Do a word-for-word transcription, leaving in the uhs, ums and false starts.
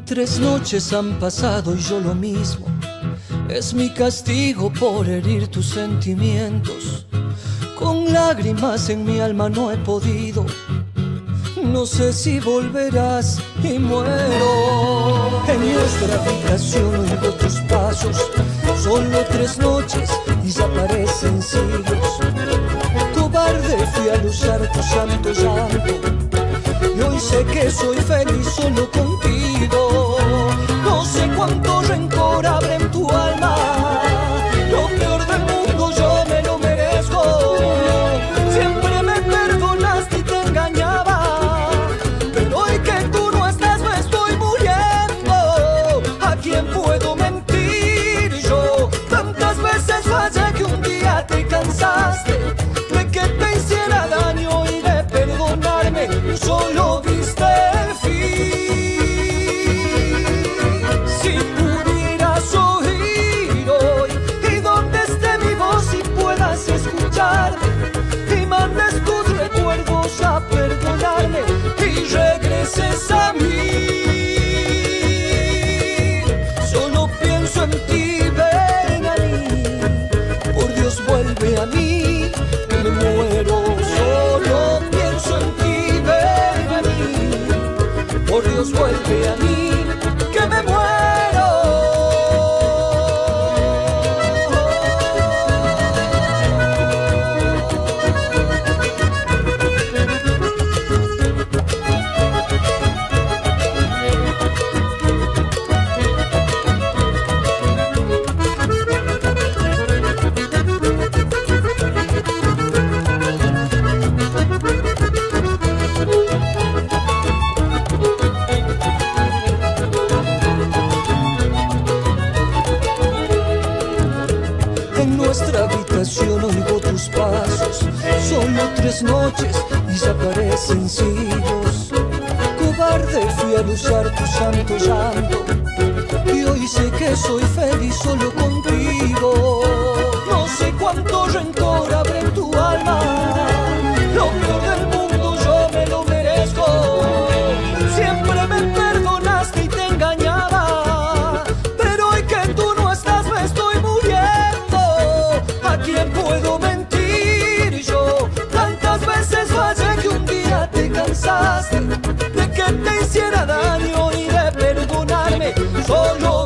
Tres noches han pasado y yo lo mismo. Es mi castigo por herir tus sentimientos. Con lágrimas en mi alma no he podido. No sé si volverás y muero. En nuestra habitación oigo tus pasos. Solo tres noches y ya parecen siglos. Cobarde fui al usar tu santo llanto. Y hoy sé que soy feliz solo contigo. No sé cuánto rencor habrá en tu alma. Lo peor del mundo yo me lo merezco. Siempre me perdonaste y te engañaba. Pero hoy que tú no estás me estoy muriendo. ¿A quién puedo mentir yo? Tantas veces fallé que un día te cansaste de que te hiciera daño y de perdonarme solo viste el fin. Si pudieras oír hoy y donde esté mi voz y puedas escucharme y mandes tus recuerdos a perdonarme y regreses a mí. Solo pienso en ti, ven a mí. Por Dios vuelve a mí, me muero. Solo pienso en ti, ven a mí. Por Dios vuelve a mí, que me muero. En nuestra habitación oigo tus pasos. Solo tres noches y ya parecen siglos. Cobarde fui al usar tu santo llanto. Y hoy sé que soy feliz solo contigo. No sé cuánto rencor habrá en tu alma. Lo peor del mundo yo me lo merezco. Siempre me perdonaste y te engañaba. Pero hoy que tú no estás me estoy muriendo. ¿A quién puedo mentir yo? Tantas veces fallé que un día te cansaste de que te hiciera daño y de perdonarme solo